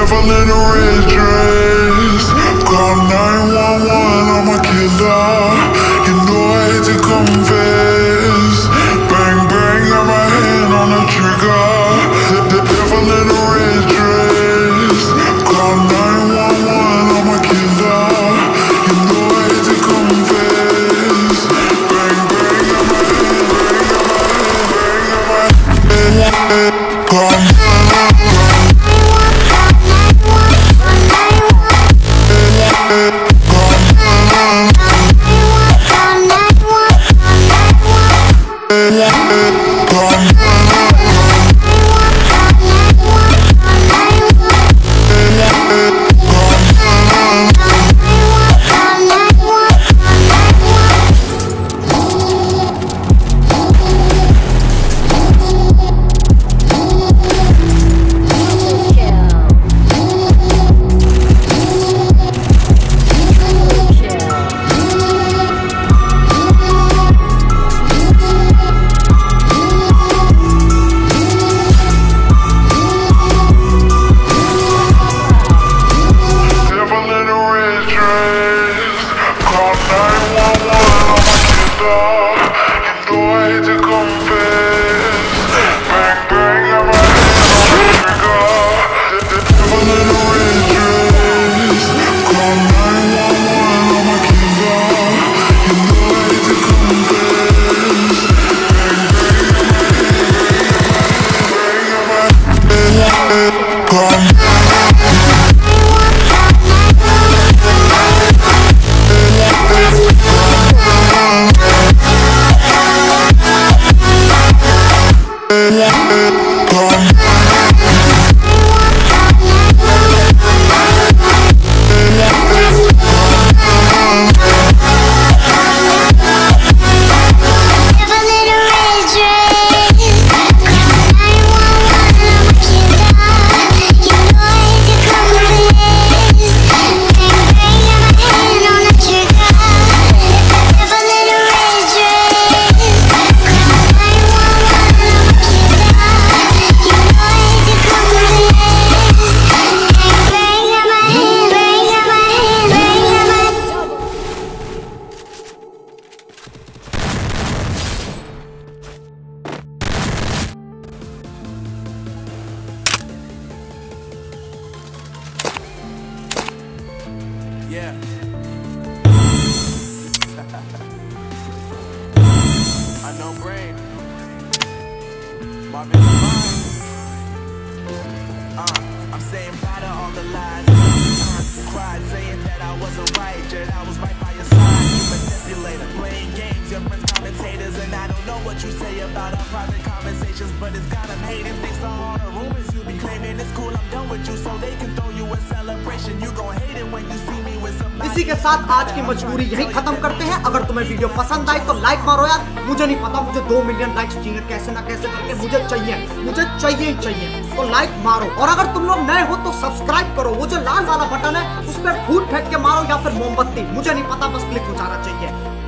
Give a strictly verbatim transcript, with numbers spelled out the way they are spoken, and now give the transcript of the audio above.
devil in a red dress. Call nine one one, I'm a killer. You know I hate to confess. Bang bang, got my hand on the trigger. The, the devil in a red dress. Call nine one one, I'm a killer. You know I hate to confess. Bang bang, got my hand, bang, got my hand, bang, got my hand. Call Yeah. I know brain. Marvin Fine. Uh, I'm saying bye to all the lies. Uh, cried saying that I wasn't right, Jared, I was right by your side. You manipulator, playing games, your friends commentators, and I don't know what you say about our private conversations, but it's got them hating. Thanks to all the rumors you be claiming. It's cool, I'm done with you, so they can throw you a celebration. You gon' hate it when you see me with somebody. इसी के साथ आज की मजबूरी यही खत्म करते हैं। अगर तुम्हें वीडियो पसंद आई तो लाइक मारो यार। मुझे नहीं पता, मुझे दो मिलियन लाइक्स चाहिए, कैसे ना कैसे करके मुझे चाहिए, मुझे चाहिए ही चाहिए। तो लाइक मारो, और अगर तुम लोग नए हो तो सब्सक्राइब करो। वो जो लाल वाला बटन है उस पर फूट फेंक के मारो या फिर मोमबत्ती, मुझे नहीं पता, बस क्लिक हो जाना चाहिए।